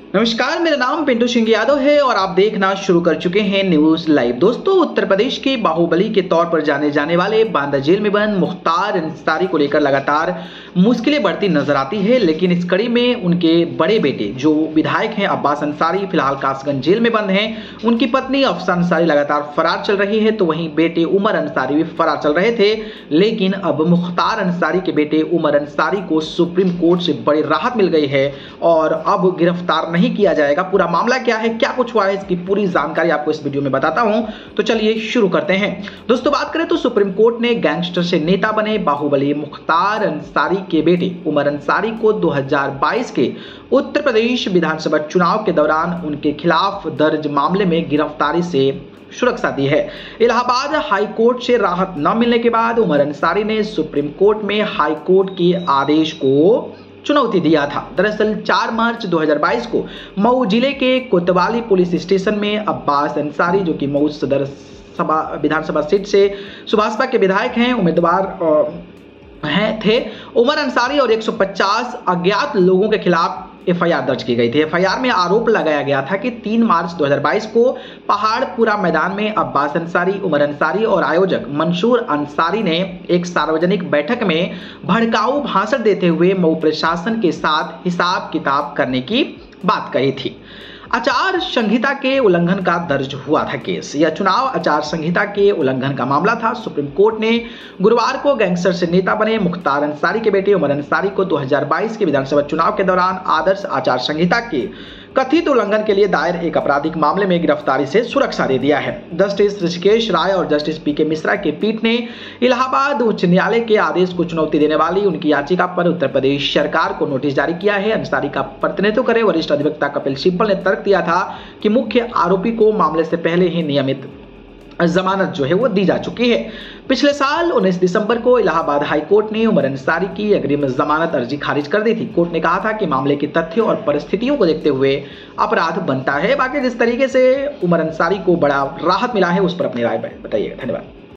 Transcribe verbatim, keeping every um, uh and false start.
नमस्कार, मेरा नाम पिंटू सिंह यादव है और आप देखना शुरू कर चुके हैं न्यूज लाइव। दोस्तों, उत्तर प्रदेश के बाहुबली के तौर पर जाने जाने वाले बांदा जेल में बंद मुख्तार अंसारी को लेकर लगातार मुश्किलें बढ़ती नजर आती है। लेकिन इस कड़ी में उनके बड़े बेटे जो विधायक हैं अब्बास अंसारी फिलहाल कासगंज जेल में बंद हैं। उनकी पत्नी अफसा अंसारी लगातार फरार चल रही है, तो वहीं बेटे उमर अंसारी भी फरार चल रहे थे। लेकिन अब मुख्तार अंसारी के बेटे उमर अंसारी को सुप्रीम कोर्ट से बड़ी राहत मिल गई है और अब गिरफ्तार नहीं किया जाएगा। पूरा मामला क्या है, क्या कुछ हुआ है, इसकी पूरी जानकारी आपको इस वीडियो में बताता हूं। तो चलिए शुरू करते हैं। दोस्तों, बात करें तो सुप्रीम कोर्ट ने गैंगस्टर से नेता बने बाहुबली मुख्तार अंसारी के बेटे उमर अंसारी को दो हज़ार बाईस के उत्तर प्रदेश विधानसभा चुनाव के दौरान उनके खिलाफ दर्ज मामले में गिरफ्तारी से सुरक्षा दी है। इलाहाबाद हाई कोर्ट से राहत न मिलने के बाद उमर अंसारी ने सुप्रीम कोर्ट में हाई कोर्ट के आदेश को चुनौती दिया था। दरअसल चार मार्च दो हज़ार बाईस को मऊ जिले के कोतवाली पुलिस स्टेशन में अब्बास अंसारी, जो कि मऊ सदर सभा विधानसभा सीट से सुभाषपा के विधायक हैं, उम्मीदवार हैं थे, उमर अंसारी और एक सौ पचास अज्ञात लोगों के खिलाफ एफ आई आर दर्ज की गई थी। एफ आई आर में आरोप लगाया गया था कि तीन मार्च दो हज़ार बाईस को पहाड़पुरा मैदान में अब्बास अंसारी, उमर अंसारी और आयोजक मंसूर अंसारी ने एक सार्वजनिक बैठक में भड़काऊ भाषण देते हुए मऊ प्रशासन के साथ हिसाब किताब करने की बात कही थी। आचार संहिता के उल्लंघन का दर्ज हुआ था केस। यह चुनाव आचार संहिता के उल्लंघन का मामला था। सुप्रीम कोर्ट ने गुरुवार को गैंगस्टर से नेता बने मुख्तार अंसारी के बेटे उमर अंसारी को दो हज़ार बाईस के विधानसभा चुनाव के दौरान आदर्श आचार संहिता के कथित उल्लंघन के लिए दायर एक आपराधिक मामले में गिरफ्तारी से सुरक्षा दे दिया है। जस्टिस ऋषिकेश राय और जस्टिस पी के मिश्रा की पीठ ने इलाहाबाद उच्च न्यायालय के आदेश को चुनौती देने वाली उनकी याचिका पर उत्तर प्रदेश सरकार को नोटिस जारी किया है। अंसारी का प्रतिनिधित्व करे वरिष्ठ अधिवक्ता कपिल सिब्बल ने तर्क दिया था कि मुख्य आरोपी को मामले से पहले ही नियमित जमानत जो है वो दी जा चुकी है। पिछले साल उन्नीस दिसंबर को इलाहाबाद हाई कोर्ट ने उमर अंसारी की अग्रिम जमानत अर्जी खारिज कर दी थी। कोर्ट ने कहा था कि मामले के तथ्यों और परिस्थितियों को देखते हुए अपराध बनता है। बाकी जिस तरीके से उमर अंसारी को बड़ा राहत मिला है उस पर अपनी राय बताइएगा। धन्यवाद।